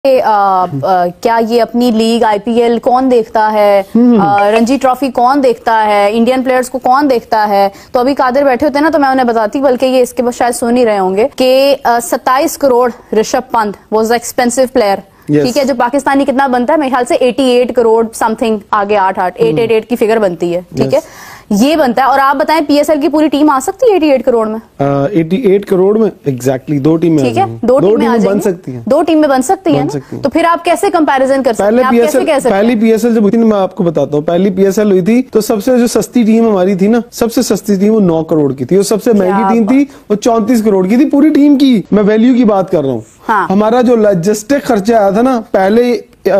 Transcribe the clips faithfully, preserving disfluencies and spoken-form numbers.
आ, आ, क्या ये अपनी लीग आईपीएल कौन देखता है, आ, रणजी ट्रॉफी कौन देखता है, इंडियन प्लेयर्स को कौन देखता है। तो अभी कादिर बैठे होते ना तो मैं उन्हें बताती, बल्कि ये इसके बाद शायद सुन ही रहे होंगे कि सत्ताईस crore Rishabh Pant was expensive player. ठीक yes. है, जो पाकिस्तानी कितना बनता है मेरे ख्याल से अठासी करोड़ समथिंग, आगे आठ आठ एट एट एट की फिगर बनती है। ठीक yes. है, ये बनता है। और आप बताएं पीएसएल की पूरी टीम आ सकती है अठासी करोड़ में? अठासी करोड़ में एग्जैक्टली दो टीमें, ठीक है, दो टीमें आ बन सकती हैं, दो टीमें बन सकती हैं ना? तो फिर आप कैसे कंपैरिजन कर सकते हैं? आप कैसे कह सकते हैं? पहली पीएसएल जब हुई थी, मैं आपको बताता हूँ, पहली पीएसएल हुई थी तो सबसे जो सस्ती टीम हमारी थी ना, सबसे सस्ती थी वो नौ करोड़ की थी, और सबसे महंगी टीम थी वो चौंतीस करोड़ की थी। पूरी टीम की मैं वैल्यू की बात कर रहा हूँ। हाँ। हमारा जो लॉजिस्टिक खर्चा आया था ना पहले, आ,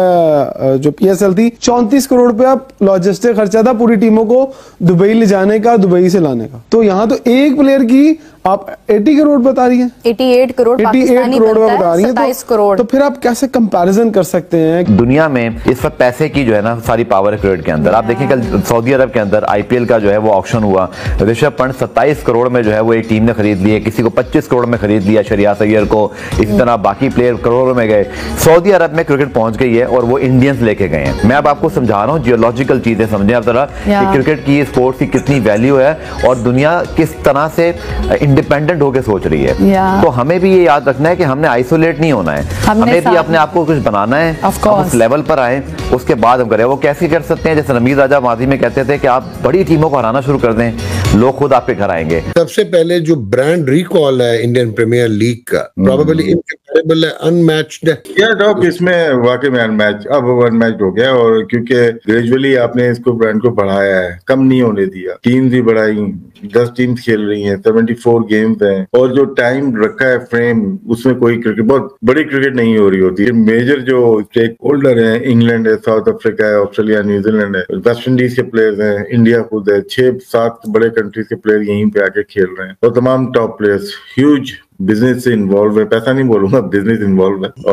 जो पीएसएल थी, चौंतीस करोड़ रुपया लॉजिस्टिक खर्चा था पूरी टीमों को दुबई ले जाने का, दुबई से लाने का। तो यहाँ तो एक प्लेयर की आप अस्सी करोड़ बता रही हैं, अठासी करोड़ अठासी करोड़ बता रही हैं, सत्ताईस करोड़। तो फिर आप कैसे कंपैरिजन कर सकते हैं? दुनिया में इस वक्त पैसे की जो है ना सारी पावर है क्रिकेट के अंदर। आप देखिए कल सऊदी अरब के अंदर आईपीएल का जो है वो ऑक्शन हुआ, ऋषभ पंत सत्ताईस करोड़ में जो है वो एक टीम ने खरीद लिए, किसी को पच्चीस करोड़ में खरीद लिया शरियात अय्यर को, इसी तरह बाकी प्लेयर करोड़ों में गए। सऊदी अरब में क्रिकेट पहुंच गई है और वो इंडियंस लेके गए हैं। मैं अब आपको समझा रहा हूँ, जियोलॉजिकल चीजें समझें आप जरा कि क्रिकेट की स्पोर्ट्स की कितनी वैल्यू है और दुनिया किस तरह से इंडिपेंडेंट होकर सोच रही है। तो हमें भी ये याद रखना है कि हमने आइसोलेट नहीं होना है, हमें भी अपने आप को कुछ बनाना है, उस लेवल पर आए, उसके बाद हम करें। वो कैसे कर सकते हैं? जैसे रमीज राजा माजी में कहते थे कि आप बड़ी टीमों को हराना शुरू कर दें, लोग खुद आपके घर आएंगे। सबसे पहले जो ब्रांड रिकॉल है इंडियन प्रीमियर लीग का, प्रोबेबली इनकंपैरेबल है, अनमैच्ड है। क्या डॉग इसमें वाकई में अनमैच, अब अनमैच हो गया, और क्योंकि ग्रेजुअली आपने इसको ब्रांड को बढ़ाया है, कम नहीं होने दिया। टीम भी बढ़ाई, दस टीम्स खेल रही हैं, चौहत्तर गेम्स हैं, और जो टाइम रखा है फ्रेम, उसमें कोई क्रिकेट, बहुत बड़ी क्रिकेट नहीं हो रही होती है। मेजर जो स्टेक होल्डर हैं, इंग्लैंड है, साउथ अफ्रीका है, ऑस्ट्रेलिया, न्यूजीलैंड है, वेस्ट इंडीज के प्लेयर्स हैं, इंडिया खुद है, छह सात बड़े कंट्रीज के प्लेयर यहीं पे आके खेल रहे हैं, और तमाम टॉप प्लेयर्स ह्यूज बिजनेस से इन्वॉल्व है। पैसा नहीं बोलूंगा, बिजनेस इन्वॉल्व है,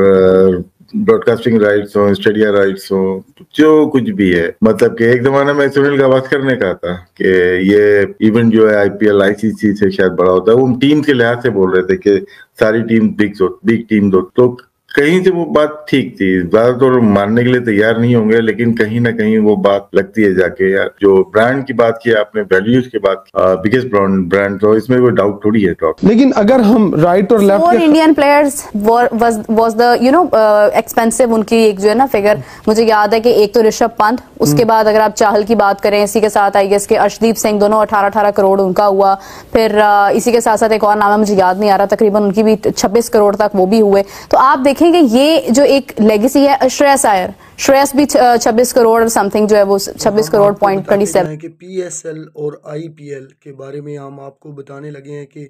और ब्रॉडकास्टिंग राइट्स हो, स्टेडिया राइट्स हो, जो कुछ भी है। मतलब कि एक जमाना में सुनील गावस्कर ने कहा था कि ये इवेंट जो है आईपीएल आईसीसी से शायद बड़ा होता है। वो टीम के लिहाज से बोल रहे थे कि सारी टीम बिग बिग टीम दो, तो कहीं से वो बात ठीक थी। ज्यादातर तो मानने के लिए तैयार नहीं होंगे, लेकिन कहीं ना कहीं वो बात लगती है जाके। यार जो ब्रांड की बात की आपने, वैल्यूज की बात, बिगेस्ट ब्रांड ब्रांड, तो इसमें कोई डाउट थोड़ी है टॉप। लेकिन अगर हम राइट और लेफ्ट के Indian players was the you know expensive, उनकी एक जो है ना फिगर मुझे याद है कि एक तो ऋषभ पंत, उसके बाद अगर आप चाहल की बात करें, इसी के साथ आई गेस के अर्शदीप सिंह, दोनों अठारह अठारह करोड़ उनका हुआ। फिर इसी के साथ साथ एक और नाम है, मुझे याद नहीं आ रहा, तकरीबन उनकी भी छब्बीस करोड़ तक वो भी हुए। तो आप देखें कि ये जो एक लेगेसी है, श्रेयस अय्यर, श्रेयस भी छब्बीस करोड़ समथिंग जो है वो छब्बीस करोड़ पॉइंट ट्वेंटी सेवन। कि पीएसएल और आईपीएल के बारे में हम आपको बताने लगे हैं कि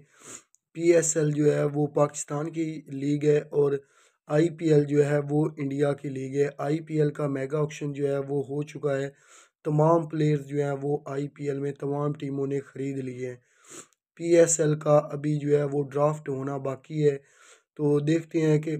पीएसएल जो है वो पाकिस्तान की लीग है और आईपीएल जो है वो इंडिया की लीग है। आईपीएल का मेगा ऑक्शन जो है वो हो चुका है, तमाम प्लेयर्स जो हैं वो आईपीएल में तमाम टीमों ने ख़रीद लिए हैं। पीएसएल का अभी जो है वो ड्राफ्ट होना बाकी है, तो देखते हैं कि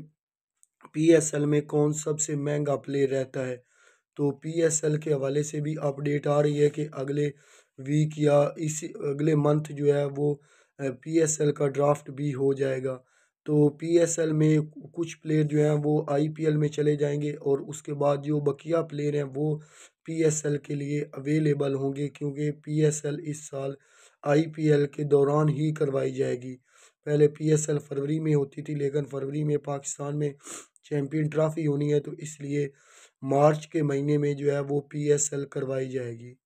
पीएसएल में कौन सबसे महंगा प्लेयर रहता है। तो पीएसएल के हवाले से भी अपडेट आ रही है कि अगले वीक या इसी अगले मंथ जो है वो पीएसएल का ड्राफ्ट भी हो जाएगा। तो पीएसएल में कुछ प्लेयर जो हैं वो आईपीएल में चले जाएंगे और उसके बाद जो बकिया प्लेयर हैं वो पीएसएल के लिए अवेलेबल होंगे, क्योंकि पीएसएल इस साल आईपीएल के दौरान ही करवाई जाएगी। पहले पीएसएल फरवरी में होती थी, लेकिन फरवरी में पाकिस्तान में चैम्पियन ट्रॉफी होनी है, तो इसलिए मार्च के महीने में जो है वो पीएसएल करवाई जाएगी।